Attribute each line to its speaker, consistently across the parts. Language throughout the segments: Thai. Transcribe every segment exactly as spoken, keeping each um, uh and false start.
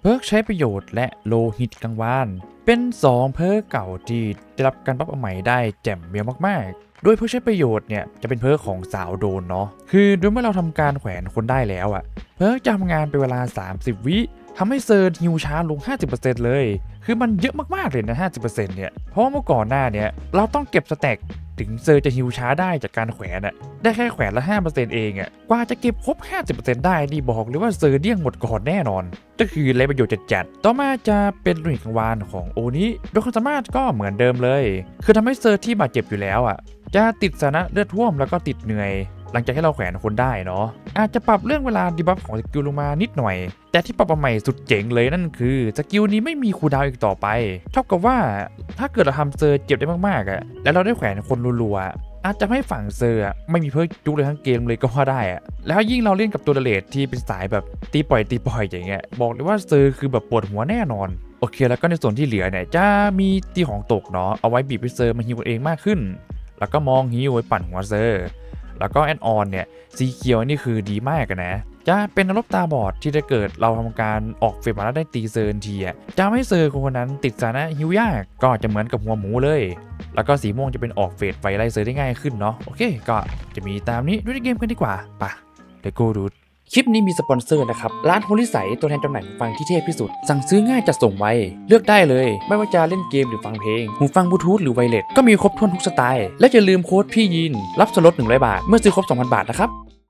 Speaker 1: เพิร์กใช้ประโยชน์และโลหิตกลางวานเป็นสองเพิร์กเก่าที่ได้รับการปรับใหม่ได้แจ่มเมียวมากๆโดยเพิร์กใช้ประโยชน์เนี่ยจะเป็นเพิร์กของสาวโดนเนาะคือโดยเมื่อเราทำการแขวนคนได้แล้วอะเพิร์กจะทำงานเป็นเวลาสามสิบวิทำให้เซอร์ฮิวช้าลง ห้าสิบเปอร์เซ็นต์ เลยคือมันเยอะมากๆเลยนะ ห้าสิบเปอร์เซ็นต์ เนี่ยเพราะว่าเมื่อก่อนหน้าเนี่ยเราต้องเก็บสแต็กถึงเซอร์จะฮิวช้าได้จากการแขวนอะได้แค่แขวนละ ห้าเปอร์เซ็นต์ เองอะกว่าจะเก็บครบ ห้าสิบเปอร์เซ็นต์ ได้นี่บอกเลยว่าเซอร์เดี้ยงหมดก่อนแน่นอนก็คือไรประโยชน์จัดๆต่อมาจะเป็นลุยกลางวานของโอนี้โดยความสามารถก็เหมือนเดิมเลยคือทำให้เซอร์ที่บาดเจ็บอยู่แล้วอะจะติดสถานะเลือดท่วมแล้วก็ติดเหนื่อยหลังจากที่เราแขวนคนได้เนาะอาจจะปรับเรื่องเวลาดีบัฟของสกิลลงมานิดหน่อยแต่ที่ปรับมาใหม่สุดเจ๋งเลยนั่นคือสกิลนี้ไม่มีคูลดาวน์อีกต่อไปเท่ากับว่าถ้าเกิดเราทำเซอร์เจ็บได้มากๆอะแล้วเราได้แขวนคนรัวๆอาจจะให้ฝั่งเซอร์อะไม่มีเพิ่มจุกเลยทั้งเกมเลยก็ว่าได้อะแล้วยิ่งเราเล่นกับตัวเลดที่เป็นสายแบบตีปล่อยตีปล่อยอย่างเงี้ยบอกเลยว่าเซอร์คือแบบปวดหัวแน่นอนโอเคแล้วก็ในส่วนที่เหลือเนี่ยจะมีตีของตกเนาะเอาไว้บีบให้เซอร์มาฮิวเองมากขึ้นแล้วก็มองฮิวไว้ปั่นหัวเซอร์แล้วก็แอนออนเนี่ยสีเขียวนี่คือดีมากกันนะจะเป็นนรกตาบอดที่ถ้าเกิดเราทำการออกเฟรมาแล้วได้ตีเซอร์ทีอ่ะจะไม่เซอร์คนนั้นติดสถานะฮิวยากก็จะเหมือนกับหัวหมูเลยแล้วก็สีม่วงจะเป็นออกเฟสไฟไล่เซอร์ได้ง่ายขึ้นเนาะโอเคก็จะมีตามนี้ด้วยเกมกันดีกว่าปะเดี๋ยวกูดูคลิปนี้มีสปอนเซอร์นะครับร้านโฮลิไสตัวแทนจำหน่ายหูฟังที่เทพที่สุดสั่งซื้อง่ายจัดส่งไวเลือกได้เลยไม่ว่าจะเล่นเกมหรือฟังเพลงหูฟังบลูทูธหรือไวเลสก็มีครบถ้วนทุกสไตล์และอย่าลืมโค้ดพี่ยินรับส่วนลดหนึ่งร้อยบาทเมื่อซื้อครบ สองพัน บาทนะครับ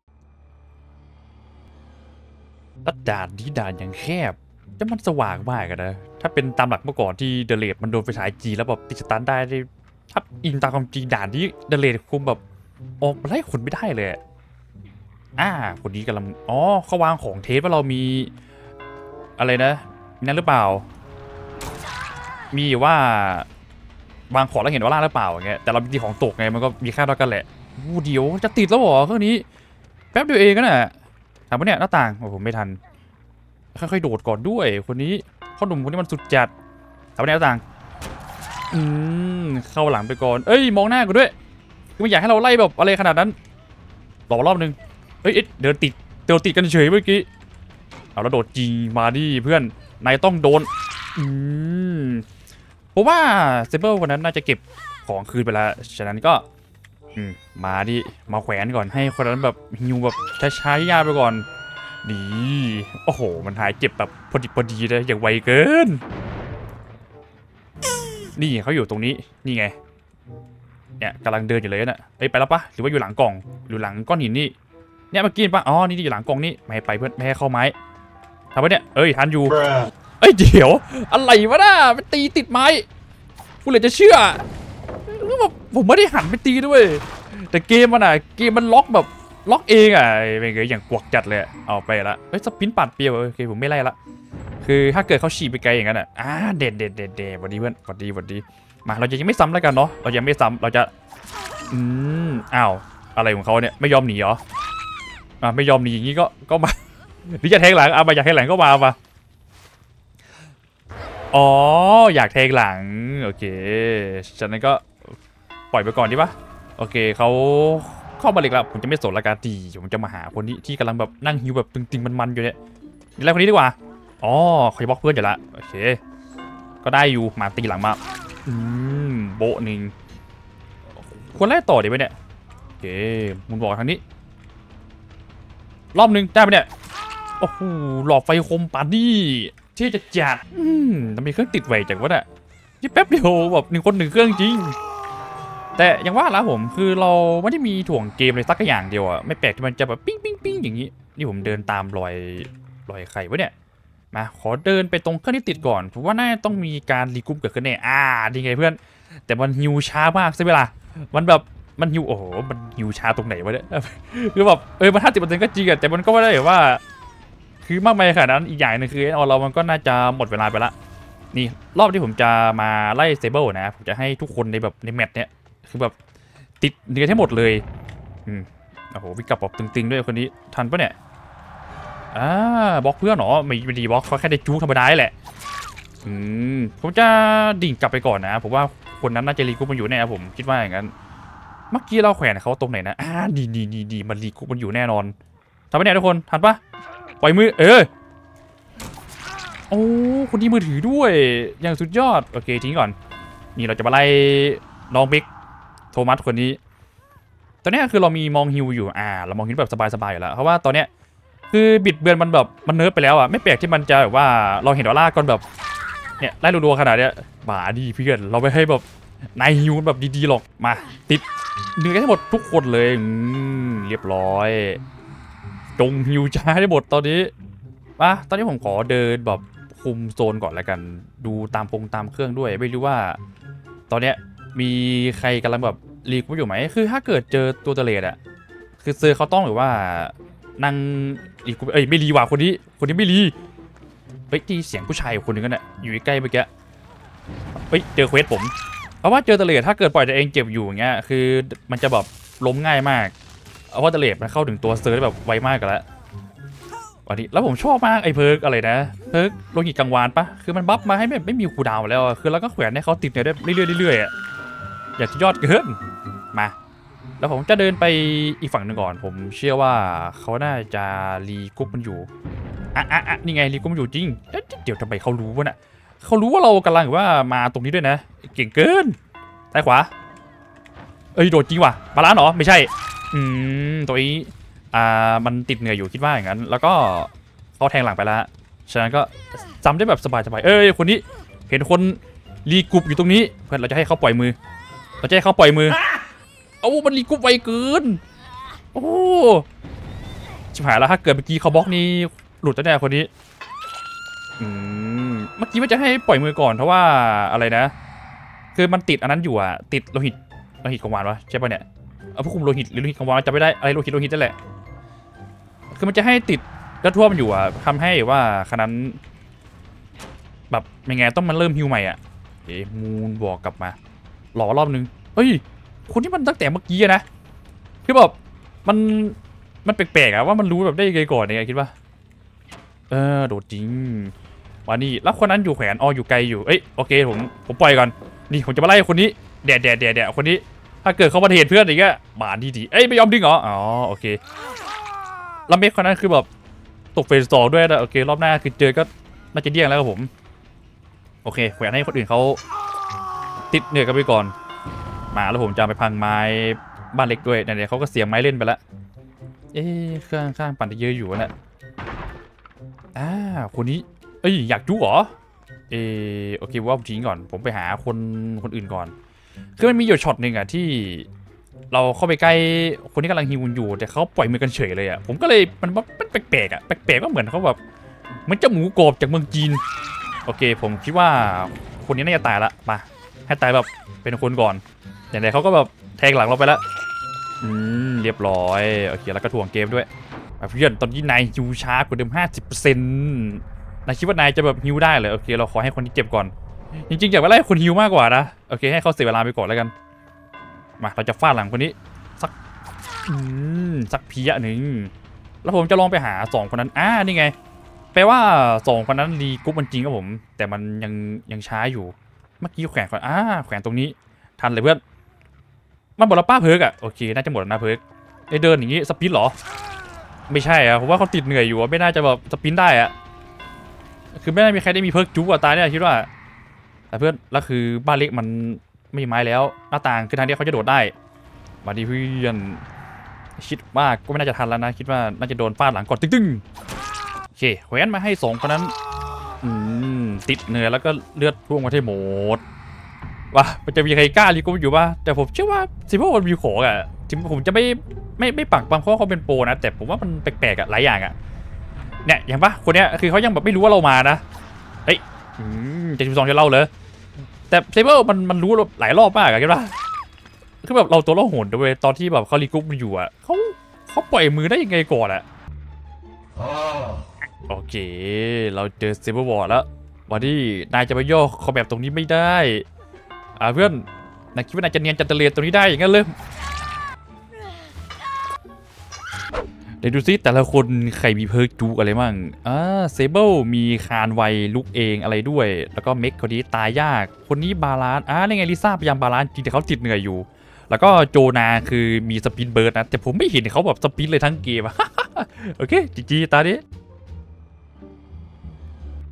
Speaker 1: ตัดด่านที่ด่านอย่างแคบจะมันสว่างมากกันนะถ้าเป็นตามหลักเมื่อก่อนที่เดเลดมันโดนไฟฉายจีแล้วแบบติดสตันได้ถ้าอิงตามความจริงด่านที่เดเลดคุมแบบออกไล่ขนไม่ได้เลยอ่าคนนี้กำลังอ๋อเขาวางของเทสว่าเรามีอะไรนะนั่นหรือเปล่ามีว่าวางของแล้วเห็นว่าล่าหรือเปล่าอย่างเงี้ยแต่เรามีของตกไงมันก็มีค่าเท่ากันแหละวูเดียวจะติดแล้วเหรอเครื่องนี้แป๊บเดียวเองก็น่ะถามว่าเนี่ยหน้าต่างโอ้ผมไม่ทันค่อยๆโดดก่อนด้วยคนนี้พ่อหนุ่มคนนี้มันสุดจัดถามว่าเนี่ยหน้าต่างอืมเข้าหลังไปก่อนเอ้ยมองหน้ากูด้วยคือไม่อยากให้เราไล่แบบอะไรขนาดนั้นรอรอบนึงเฮ้ยเดินติดเดินติดกันเฉยเมื่อกี้เอาแล้วโดดจีมาดิเพื่อนนายต้องโดนอืมผมว่าเซเบิลคนนั้นน่าจะเก็บของคืนไปแล้วฉะนั้นก็อืมมาดิมาแขวนก่อนให้คนนั้นแบบฮิวแบบช้าๆยากไปก่อนดีโอ้โหมันหายเจ็บแบบพอดีพอดีเลยอย่างไวเกินนี่เขาอยู่ตรงนี้นี่ไงเนี่ยกำลังเดินอยู่เลยน่ะเอ้ยไปแล้วปะหรือว่าอยู่หลังกล่องอยู่หลังก้อนหินนี่เนี่ยเมื่อกี้ปะอ๋อนี่อยู่หลังกล่องนี่ไม่ให้ไปเพื่อนไม่ให้เข้าไม้ทำไมเนี่ยเอ้ยทันอยู่เอ้ยเดี๋ยวอะไรวะน่ะมันตีติดไม้กูเลยจะเชื่อผมไม่ได้หันไปตีด้วยแต่เกมมันอ่ะเกมมันล็อกแบบล็อกเองอ่ะเป็นไงอย่างกวกจัดเลยเอาไปละเอ้ยสปินปัดเปรี้ยวโอเคผมไม่ไล่ละคือถ้าเกิดเขาฉี่ไปไกลอย่างนั้นอ่ะอ่าเด็ดเด็ดเด็ดเด็ดวันดีเพื่อนวันดีวันดีมาเราจะยังไม่ซ้ำแล้วกันเนาะเรายังไม่ซ้ำเราจะอืมอ้าวอะไรของเขาเนี่ยไม่ยอมหนีเหรออ่าไม่ยอมหนีอย่างนี้ก็ก็มาหรือจะแทงหลังอ่ะมาอยากแทงหลังก็มามาอ๋ออยากแทงหลังโอเคฉะนั้นก็ปล่อยไปก่อนดีปะโอเคเขาเข้ามาเลยครับผมจะไม่สนละกันดีผมจะมาหาคนที่ที่กำลังแบบนั่งหิวแบบตึงๆมันๆอยู่เนี่ยนี่แหละคนนี้ดีกว่าอ๋อเขาจะบล็อกเพื่อนอยู่ละโอเคก็ได้อยู่มาตีหลังมาอืมโบหนึ่งควรไล่ต่อดีไหมเนี่ยโอเคมุนบอกทางนี้รอบหนึ่งได้ไหมเนี่ยโอ้โหหลอดไฟคมปานี่ที่จะจัดอืมทำไมเครื่องติดไวจังวะเนี่ยที่แป๊บเดียวแบบหนึ่งคนหนึ่งเครื่องจริงแต่ยังว่าละผมคือเราไม่ได้มีถ่วงเกมเลยสักอย่างเดียวอะไม่แปลกที่มันจะแบบปิ้งปิ้งปิ้งอย่างนี้นี่ผมเดินตามรอยรอยใครวะเนี่ยมาขอเดินไปตรงเครื่องที่ติดก่อนผมว่าน่าต้องมีการรีกรุ๊ปเกิดขึ้นแน่อ่าดีไงเพื่อนแต่มันฮิวช้ามากใช่ไหมล่ะมันแบบมันฮิวโอ้โหมันฮิวช้าตรงไหนวะเนี่ยคือแบบเออมันห้าสิบเปอร์เซ็นต์ก็จริงอะแต่มันก็ไม่ได้แบบว่าคือมากมายขนาดนั้นอีกอย่างนึงคือเอาเรามันก็น่าจะหมดเวลาไปละนี่รอบที่ผมจะมาไล่เซเบิลนะผมจะให้ทุกคนในแบบในแมตช์เนี้ยคือแบบติดเนื้อทั้งหมดเลยอืมโอ้โหวิกกับแบบตึงๆด้วยคนนี้ทันปะเนี่ยอ่าบล็อกเพื่อนหรอไม่ไม่ดีบล็อกเขาแค่ได้จู๊ธรรมดาแหละอืมผมจะดิ่งกลับไปก่อนนะผมว่าคนนั้นน่าจะรีกรุ๊ปมันอยู่แน่ผมคิดว่าอย่างนั้นเมื่อกี้เราแขวนเขาตรงไหนนะอ่าดีดีดีดีมันรีกรุ๊ปมันอยู่แน่นอนทำปะเนี่ยทุกคนทันปะปล่อยมือเออโอ้คนที่มือถือด้วยอย่างสุดยอดโอเคทิ้งก่อนนี่เราจะมาไล่น้องบิ๊กโทมัสคนนี้ตอนนี้คือเรามีมองฮิวอยู่อ่าเรามองฮิวแบบสบายๆอยู่แล้วเพราะว่าตอนเนี้ยคือบิดเบือนมันแบบมันเนิร์ฟไปแล้วอ่ะไม่แปลกที่มันจะแบบว่าเราเห็นว่าล่าก่อนแบบเนี่ยไล่รัวๆขนาดเนี้ยบ้าดีเพื่อนเราไม่ให้แบบนายฮิวแบบดีๆหรอกมาติดเนื้อกันทั้งหมดทุกคนเลยเรียบร้อยจงฮิวช้าได้หมดตอนนี้ป่ะตอนนี้ผมขอเดินแบบคุมโซนก่อนแล้วกันดูตามพงตามเครื่องด้วยไม่รู้ว่าตอนเนี้ยมีใครกำลังแบบรีกูอยู่ไหมคือถ้าเกิดเจอตัวเตเลดอะคือเซอร์เขาต้องหรือว่านั่งรีกูเอ้ยไม่รีว่ะคนนี้คนนี้ไม่รีเฮ้ยที่เสียงผู้ชายคนนึงกันอะอยู่ใกล้เมื่อกี้เฮ้ยเจอเควสผมเพราะว่าเจอเตเลดถ้าเกิดปล่อยตัวเองเจ็บอยู่อย่างเงี้ยคือมันจะแบบล้มง่ายมากเอาว่าเตเลดมันเข้าถึงตัวเซอร์ได้แบบไวมากกันแล้ววันนี้แล้วผมชอบมากไอ้เพิร์กอะไรนะเพิร์กโลหิตกังวานปะคือมันบัฟมาให้แบบไม่มีคูลดาวน์แล้วคือแล้วก็แขวนให้เขาติดเนี่ยได้เรื่อยๆเรื่อยๆอ่ะอยากจะยอดเกินมาแล้วผมจะเดินไปอีกฝั่งหนึ่งก่อนผมเชื่อว่าเขาน่าจะรีกรุ๊ปมันอยู่อ่ะอ่ะอ่ะนี่ไงรีกรุ๊ปมันอยู่จริงเดี๋ยวทำไมเขารู้วะน่ะเขารู้ว่าเรากำลังว่ามาตรงนี้ด้วยนะเก่งเกินซ้ายขวาเอ้ยโดดจริงว่ะบาลานซ์เหรอไม่ใช่อืมตัวนี้อ่ามันติดเหนื่อยอยู่คิดว่าอย่างนั้นแล้วก็เขาแทงหลังไปแล้วฉะนั้นก็จำได้แบบสบายๆเอ้ยคนนี้เห็นคนรีกรุ๊ปอยู่ตรงนี้เพื่อนเราจะให้เขาปล่อยมือเราจะให้เขาปล่อยมือโอ้มันรีกรุ๊ปไวเกินโอ้ชิบหายแล้วถ้าเกิดเมื่อกี้เขาบล็อกนี้หลุดแล้วเนี่ยคนนี้อืมเมื่อกี้มันจะให้ปล่อยมือก่อนเพราะว่าอะไรนะคือมันติดอันนั้นอยู่อะติดโลหิตโลหิตกังวานวะใช่ป่ะเนี่ยเอาผู้คุมโลหิตหรือโลหิตกังวานจำไม่ได้อะไรโลหิตโลหิตนั่นแหละคือมันจะให้ติดกระท่วมอยู่อะทำให้ว่าขนาดนั้นแบบยังไงต้องมันเริ่มฮิวใหม่อะเอ๊ะมูนบอกกลับมาหล่อรอบนึงเฮ้ยคนที่มันตั้งแต่เมื่อกี้นะคือแบบมันมันแปลกๆอะว่ามันรู้แบบได้ยังไงก่อนเนี่ยคิดว่าเออโดดจริงวันนี้แล้วคนนั้นอยู่แขวนอออยู่ไกลอยู่เอ้ยโอเคผมผมปล่อยก่อนนี่ผมจะมาไล่คนนี้แดดแดดแดดแดดคนนี้ถ้าเกิดเขามาเหตุเพื่อนอย่างเงี้ยบานดีดีเอ้ยไม่ยอมดึงเหรออ๋อโอเคแล้วเมฆคนนั้นคือแบบตกเฟสสองด้วยนะโอเครอบหน้าคือเจอก็น่าจะเดี่ยงแล้วครับผมโอเคแขวนให้คนอื่นเขาติดเหนื่อยกันไปก่อนมาแล้วผมจะไปพังไม้บ้านเล็กด้วยเนี่ยเขาก็เสียงไม้เล่นไปแล้วเอ๊ะเครื่องข้างปั่นเยอะอยู่นะอ่าคนนี้เอ้ยอยากจู้เหรอเออโอเคว่าผมทิ้งก่อนผมไปหาคนคนอื่นก่อนคือมันมีอยู่ช็อตหนึ่งอะที่เราเข้าไปใกล้คนที่กำลังฮิวอยู่แต่เขาปล่อยมือกันเฉยเลยอะผมก็เลยมันมันแปลกๆอะแปลกๆก็เหมือนเขาแบบเหมือนจะหมูกรอบจากเมืองจีนโอเคผมคิดว่าคนนี้น่าจะตายละมาให้ตายแบบเป็นคนก่อนอย่างไรเขาก็แบบแทงหลังเราไปแล้วอืมเรียบร้อยโอเคแล้วก็ถ่วงเกมด้วยเพื่อนตอนนี้นายฮิวช้ากว่าเดิม ห้าสิบเปอร์เซ็นต์ นายคิดว่านายจะแบบฮิวได้เลยโอเคเราขอให้คนที่เจ็บก่อนจริงๆอยากไปไล่คนฮิวมากกว่านะโอเคให้เขาเสียเวลาไปก่อนแล้วกันมาเราจะฟาดหลังคนนี้สักอืมสักพีอะหนึ่งแล้วผมจะลองไปหาสองคนนั้นอ่านี่ไงแปลว่าสองคนนั้นรีกรุ๊ปมันจริงครับผมแต่มันยังยังช้าอยู่เมื่อกี้แขวนก่อนอ่าแขวนตรงนี้ทันเลยเพื่อนมันหมดแล้วป้าเพิร์กอะโอเคน่าจะหมดแล้วนะเพิร์กไอเดินอย่างงี้สปินหรอไม่ใช่อะผมว่าเขาติดเหนื่อยอยู่ไม่น่าจะแบบสปินได้อะคือไม่ได้มีใครได้มีเพิร์กจุ๊กตายเนี่ยคิดว่าแต่เพื่อนแล้วคือบ้านเล็กมันไม่มีไม้แล้วหน้าต่างคือทางนี้เขาจะโดดได้มาดีเพื่อนคิดว่าก็ไม่น่าจะทันแล้วนะคิดว่าน่าจะโดนฟาดหลังก่อนตึ้งๆโอเคแขวนมาให้สองคนนั้นอืมติดเหนื่อยแล้วก็เลือดร่วงมาที่หมดว่ามันจะมีใครกล้ารีกูอยู่ป่ะแต่ผมเชื่อว่าซิมเปิลมันมีของอ่ะถึงผมจะไม่ไม่ไม่ปักบางข้อเขาเป็นโปรนะแต่ผมว่ามันแปลกๆอ่ะหลายอย่างอ่ะเนี่ยอย่างปะคนเนี้ยคือเขายังแบบไม่รู้ว่าเรามานะเฮ้ยเจ็ดสิบสองจะเล่าเลยแต่ซิมเปิลมันมันรู้หลายรอบมากอะคิดว่าคือแบบเราตัวเราโหดด้วยตอนที่แบบเขารีกูมันอยู่อ่ะเขาเขาปล่อยมือได้ยังไงก่อนอ่ะโอเคเราเจอซิมเปิลวอร์แล้ววันนี้นายจะไปย่อคอมแบบตรงนี้ไม่ได้อ่าเพื่อนนายคิดว่านายจะเนียนจันเตเลียนตรงนี้ได้อย่างนั้นเลยเดี๋ยวดูซิแต่ละคนใครมีเพิร์กจูอะไรบ้างอ่าเซเบิลมีคานไวลุกเองอะไรด้วยแล้วก็เมคคนนี้ตายยากคนนี้บาลานซ์อ่านี่ไงลิซ่าพยายามบาลานซ์จริงแต่เขาติดเหนื่อยอยู่แล้วก็โจนาคือมีสปินเบิร์ดนะแต่ผมไม่เห็นเขาแบบสปินเลยทั้งเกม โอเคจีจีตาดิ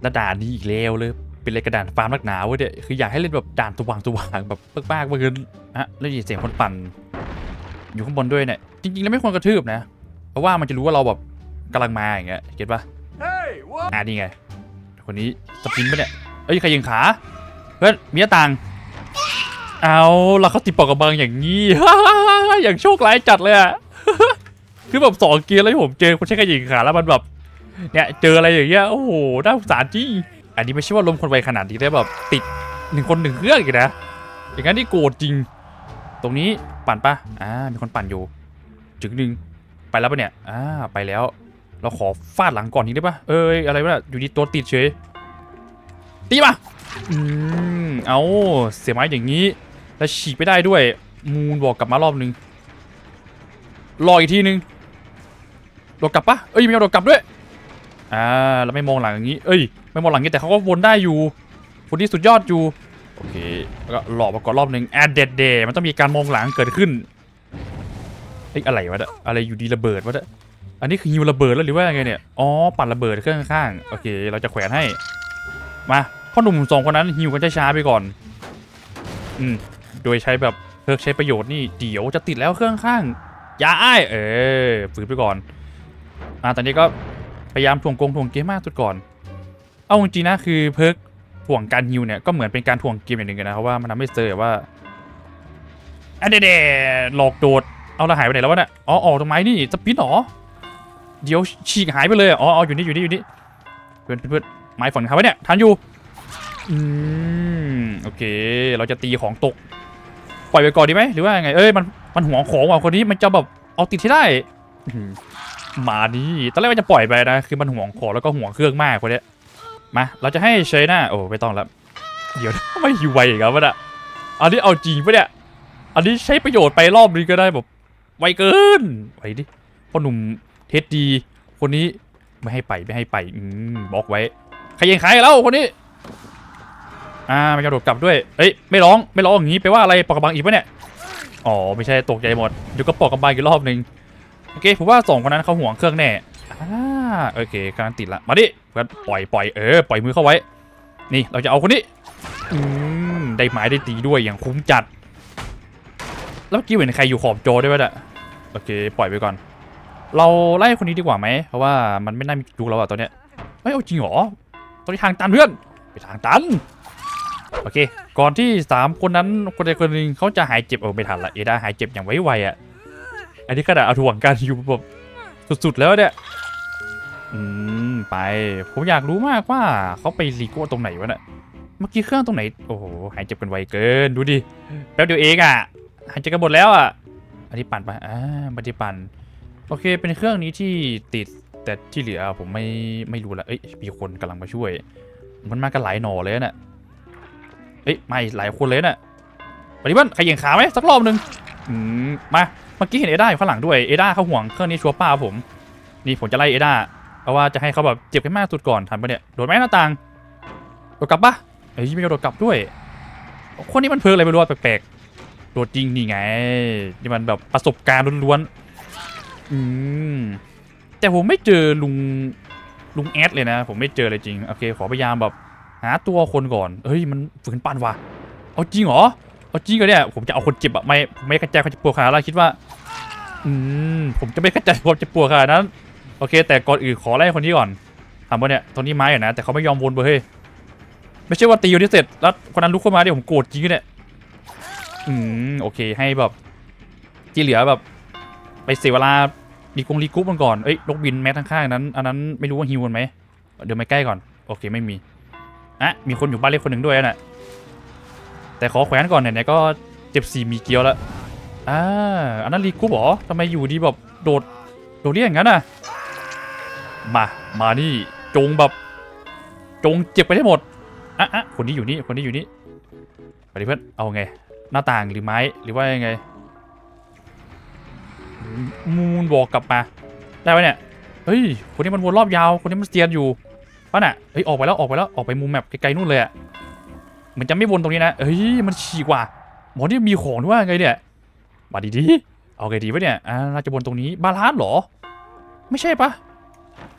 Speaker 1: และด่านนี้อีกแล้วเลยเป็นอะไรกระดานฟาร์มนักหนาวเนี่ยคืออยากให้เล่นแบบด่านสว่างสว่างแบบมากๆเมื่อคืนอะแล้วยินเสียงคนปั่นอยู่ข้างบนด้วยเนี่ยจริงๆแล้วไม่ควรกระทืบนะเพราะว่ามันจะรู้ว่าเราแบบกำลังมาอย่างเงี้ยเก็ตปะอ่านี่ไงคนนี้สปินปะเนี่ยเอ้ยใครยิงขาเพื่อนมีหน้าต่างเอาเราเขาติดปอกกระบังอย่างงี้ อย่างโชคร้ายจัดเลยอะ คือแบบสองเกียร์แล้วที่ผมเจอคนใช้กระยิงขาแล้วมันแบบเนี่ยเจออะไรอย่างเงี้ยโอ้โหน่าสงสารจริงอันนี้ไม่ใช่ว่าลมคนไวขนาดนี้ได้แบบติดหนึ่งคนหนึ่งเครื่องอีกนะอย่างนั้นที่โกรธจริงตรงนี้ปั่นปะอ่ามีคนปั่นอยู่จึงหนึ่งไปแล้วปะเนี่ยอ่าไปแล้วเราขอฟาดหลังก่อนทีได้ปะเอ้ยอะไรวะอยู่ดีตัวติดเฉยตีมาอืมเอาเสียไม้อย่างนี้แล้วฉีกไปได้ด้วยมูนบอกกลับมารอบนึงรออีกทีนึงโดดกลับปะเอ้ยไม่เอาโดดกลับด้วยอ่าแล้วไม่มองหลังอย่างนี้เอ้ยไม่มองหลังนี้แต่เขาก็วนได้อยู่คนที่สุดยอดอยู่โอเคแล้วก็หลอกมาก่อนรอบนึงแอดเดดเดย์มันต้องมีการมองหลังเกิดขึ้นเฮ้ยอะไรวะเนี่ยอะไรอยู่ดีระเบิดวะเนี่ยอันนี้คือฮิวระเบิดแล้วหรือว่าไงเนี่ยอ๋อปั่นระเบิดเครื่องข้างๆโอเคเราจะแขวนให้มาพ่อหนุ่มสองคนนั้นฮิวกันช้าๆไปก่อนอืมโดยใช้แบบเพิร์กใช้ประโยชน์นี่เดี๋ยวจะติดแล้วเครื่องข้างอย่าอ้ายเออฝืนไปก่อนอ่าตอนนี้ก็พยายามถ่วงกงถ่วงเกมมากสุดก่อนเอาจริงๆนะคือเพิร์กถ่วงการฮิวเนี่ยก็เหมือนเป็นการถ่วงเกมอย่างหนึ่งนะเพราะว่ามันทำให้เซอร์ว่าอันเดเดหลอกโดดเอาละหายไปไหนแล้ววะเนี่ยอ๋อออกตรงไม้นี่สปินหรอเดี๋ยวฉีกหายไปเลยอ๋ออ๋ออยู่นี่อยู่นี่อยู่นี่เพื่อนเพื่อนไม้ฝั่งเขาไว้เนี่ยทันอยู่อืมโอเคเราจะตีของตกปล่อยไปก่อนดีไหมหรือว่าไงเอ้ยมันมันห่วงของว่ะคนนี้มันจะแบบเอาติดที่ได้มาดีตอนแรกว่าจะปล่อยไปนะคือมันห่วงของแล้วก็ห่วงเครื่องมากคนนี้มาเราจะให้เชน่าโอ้ไม่ต้องแล้วเดี๋ยวไม่หิวไวอีกแล้ววะเนี่ยอันนี้เอาจริงปะเนี่ยอันนี้ใช้ประโยชน์ไปรอบนี้ก็ได้แบบไวเกินไปดิพ่อหนุ่มเท็ดดีคนนี้ไม่ให้ไปไม่ให้ไปอืมบล็อกไว้ใครยังใครแล้วคนนี้อ่าไม่กระโดดกลับด้วยเอ้ยไม่ร้องไม่ร้องอย่างนี้ไปว่าอะไรปอกกระบังอีกปะเนี่ยอ๋อไม่ใช่ตกใจหมดเดี๋ยวก็ปอกกระบังอีกรอบหนึ่งโอเคผมว่าสองคนนั้นเขาห่วงเครื่องแน่อ่าโอเคการติดละมาดิเพื่อนปล่อยปล่อยเออปล่อยมือเข้าไว้นี่เราจะเอาคนนี้อืมได้หมายได้ตีด้วยอย่างคุ้มจัดแล้วเมื่อกี้เห็นใครอยู่ขอบโจด้วยวะเนี่ยโอเคปล่อยไปก่อนเราไล่คนนี้ดีกว่าไหมเพราะว่ามันไม่น่ามีจุกเราอะตอนเนี้ยเฮ้ยเอาจริงเหรอตอนนี้ทางตันเพื่อนไปทางตันโอเคก่อนที่สามคนนั้นคนใดคนหนึ่งเขาจะหายเจ็บเออไม่ทันละเอด้าหายเจ็บอย่างไวๆอะอันนี้ขนาดเอาถ่วงการอยู่แบบสุดๆแล้วเนี่ยอืมไปผมอยากรู้มากว่าเขาไปรีโก้ตรงไหนวะเนี่ยเมื่อกี้เครื่องตรงไหนโอ้โหหายเจ็บกันไวเกินดูดิแป๊บเดียวเองอ่ะหายเจ็บกันหมดแล้วอ่ะอันนี้ปั่นไปอ่าบันทีปั่นโอเคเป็นเครื่องนี้ที่ติดแต่ที่เหลือผมไม่ไม่รู้ละเอ้ยมีคนกำลังมาช่วยมันมากันหลายหน่อเลยน่ะเอ้ยไม่หลายคนเลยน่ะปฏิบัติใครยิงขาไหมสักรอบนึงอืมมาเมื่อกี้เห็นเอด้าอยู่ข้างหลังด้วยเอด้าเขาห่วงเครื่องนี้ชัวร์ป้าผมนี่ผมจะไล่เอด้าเพราะว่าจะให้เขาแบบเจ็บกันมากสุดก่อนทันปะเนี่ยโดดไหมหน้าต่างโดดกลับปะเอ้ยไม่โดดกลับด้วยคนนี้มันเพิร์อะไรไม่รู้แปลกๆโดดจริงนี่ไงนี่มันแบบประสบการณ์ล้วนๆอืมแต่ผมไม่เจอลุงลุงแอดเลยนะผมไม่เจอเลยจริงโอเคขอพยายามแบบหาตัวคนก่อนเฮ้ยมันฝืนปั่นว่ะเอาจริงเหรอเอาจริงเหรอเนี่ยผมจะเอาคนเจ็บอะไม่ไม่กระจายความเจ็บปวดขนาดนั้นคิดว่าอืมผมจะไม่กระจายความเจ็บปวดขนาดนั้นโอเคแต่ก่อนอื่นขอไล่คนนี้ก่อนทำว่าเนี่ยตรงนี้ไม้อยู่นะแต่เขาไม่ยอมวนเบอร์เฮ้ยไม่ใช่ว่าตีอยู่ที่เสร็จแล้วคนนั้นลุกขึ้นมาเดี๋ยวผมโกรธจริงเนี่ยอืมโอเคให้แบบที่เหลือแบบไปเสียเวลาดีกงรีกุ๊ปมันก่อนเอ้ยนกบินแม้ข้างๆนั้นอันนั้นไม่รู้ว่าฮิวมันไหมเดี๋ยวไม่ใกล้ก่อนโอเคไม่มีอ่ะมีคนอยู่บ้านเล็กคนหนึ่งด้วยน่ะแต่ขอแขวนก่อนเนี่ยก็เจ็บสี่มีเกียวแล้วอ่าอันนั้นรีกุ๊ปหรอทำไมอยู่ดีแบบโดดโดดเรียกอย่างนั้นน่ะมามานี่จงแบบจงเจ็บไปให้หมดอ่ะอ่ะคนนี้อยู่นี่คนนี้อยู่นี่ไปดิเพื่อนเอาไงหน้าต่างหรือไม้หรือว่ายังไงมูนบอกกลับมาได้ไหมเนี่ยเฮ้ยคนนี้มันวนรอบยาวคนนี้มันเซียนอยู่ป่ะน่ะเฮ้ยออกไปแล้วออกไปแล้วออกไปมุมแมปไกลๆนู่นเลยอ่ะเหมือนจะไม่วนตรงนี้นะเฮ้ยมันฉีกว่ะหมอนี่มีของด้วยไงเนี่ยมาดีๆเอาไงดีวะเนี่ยอ่าเราจะวนตรงนี้บาลานซ์หรอไม่ใช่ปะ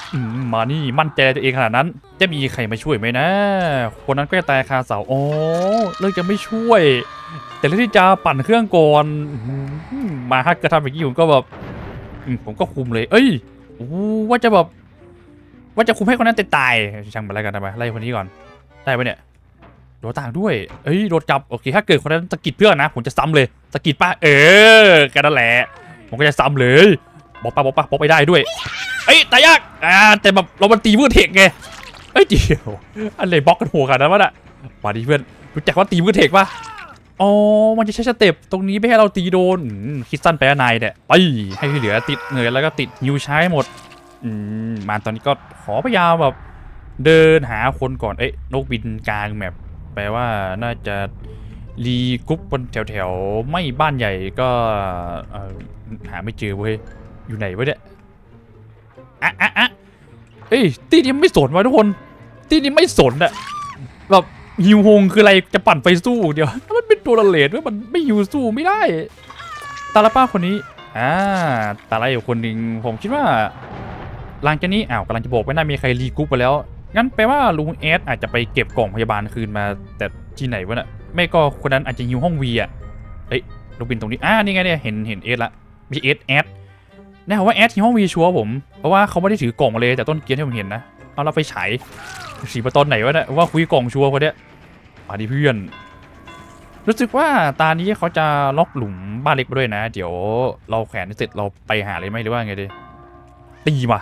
Speaker 1: มานี่มั่นใจตัวเองขนาดนั้นจะมีใครมาช่วยไหมนะคนนั้นก็จะตายคาเสาอ๋อเรื่องจะไม่ช่วยแต่เรื่องที่จะปั่นเครื่องก่อนมาฮักกระทำอย่างนี้ผมก็แบบผมก็คุมเลยเอ้ยว่าจะแบบว่าจะคุมให้คนนั้นตายช่างมันแล้วกันทำไมไล่คนนี้ก่อนได้ปะเนี่ยโดนต่างด้วยเอ้ยโดนจับโอเคถ้าเกิดคนนั้นสะกิดเพื่อนนะผมจะซ้ำเลยสะกิดป้าเออกันนั่นแหละผมก็จะซ้ำเลยบอกป้าบอกป้าบอกไปได้ด้วยเอ้ยตายยากอ่าแต่แบบเรามันตีมือเทกไงเอ้ยเดี๋ยวอะไรบล็อกกันหัวกันนะวะน่ะมาดิเพื่อนรู้จักว่าตีมือเทกปะอ๋อมันจะใช้สเต็ปตรงนี้ไม่ให้เราตีโดนคิดสั้นไปนายเนี่ยไปให้ที่เหลือติดเงยแล้วก็ติดฮิวใช้หมดอืมมาตอนนี้ก็ขอพยายามแบบเดินหาคนก่อนเอ้ยนกบินกลางแมปแปลว่าน่าจะรีกรุ๊ปบนแถวๆไม่บ้านใหญ่ก็หาไม่เจอเว้ยอยู่ไหนวะเนี่ยอ่ะอ่ะอ่ะเอ้ยตีนี้ไม่สนวะทุกคนตีนี้ไม่สนอะแบบฮิวฮงคืออะไรจะปั่นไปสู้เดี๋ยวมันเป็นตัวละเลดว่ามันไม่ฮิวสู้ไม่ได้ตาลป้าคนนี้อ่าตาลอยู่คนหนึ่งผมคิดว่าหลังจากนี้อ้าวกำลังจะบอกไม่น่ามีใครรีกรุ๊ปไปแล้วงั้นแปลว่าลุงเอสอาจจะไปเก็บกล่องพยาบาลคืนมาแต่ที่ไหนวะน่ะไม่ก็คนนั้นอาจจะฮิวห้องวีอ่ะเอ้ยลูกบินตรงนี้อ่านี่ไงเนี่ยเห็นเห็นเอสละไม่ใช่เอสแอดแน่ว่าแอดฮิวห้องวีชัวร์ผมเพราะว่าเขาไม่ได้ถือกล่องมาเลยแต่ต้นเกียร์ที่ผมเห็นนะเอาเราไปฉายสีประตอนไหนวะเนี่ยว่าคุยกล่องชัวร์คนเนี้ยมาดิเพื่อนรู้สึกว่าตานี้เขาจะล็อกหลุมบ้านเล็กไปด้วยนะเดี๋ยวเราแขวนเสร็จเราไปหาเลยไหมหรือว่าไงดีตีมา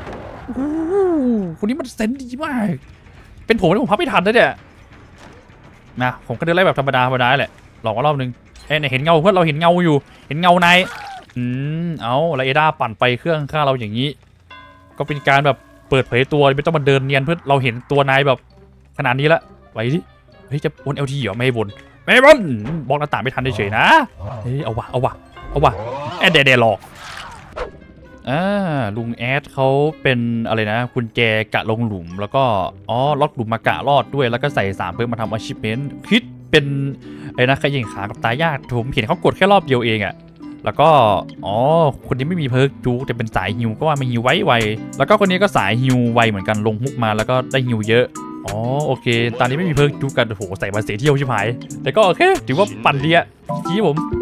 Speaker 1: คนนี้มันเซนดีมากเป็นผมที่ผมพับไม่ทันนะเนี่ยนะผมก็เดินไล่แบบธรรมดาธรรมดาแหละหลอกว่ารอบนึงเอ้ยเห็นเงาเพื่อนเราเห็นเงาอยู่เห็นเงาในอืมเอาแล้วเอด้าปั่นไปเครื่องข้าเราอย่างนี้ก็เป็นการแบบเปิดเผยตัวไม่ต้องมาเดินเนียนเพื่อเราเห็นตัวนายแบบขนาดนี้ละไปดิเฮ้ยจะบน แอล ที เหรอไม่บนไม่บนบอกหน้าต่างไม่ทันเฉยๆนะเฮ้ยเอาวะเอาวะเอาวะแอดเดเดหลอกอ่าลุงแอดเขาเป็นอะไรนะกุญแจกะลงหลุมแล้วก็อ๋อล็อกหลุมมากะรอดด้วยแล้วก็ใส่สามเพื่อมาทำ achievement คิดเป็นไอ้นะขยิงขากับตายากผมเห็นเขากดแค่รอบเดียวเองอะแล้วก็อ๋อคนนี้ไม่มีเพิร์กจูแต่เป็นสายฮิวก็ว่ามันฮิวไวไวแล้วก็คนนี้ก็สายฮิวไวเหมือนกันลงฮุกมาแล้วก็ได้ฮิวเยอะอ๋อโอเคตอนนี้ไม่มีเพิร์กจูกันโอ้โหใส่มาเสียเที่ยวชิบหายแต่ก็โอเคถือว่าปั่นดีอะที่ผม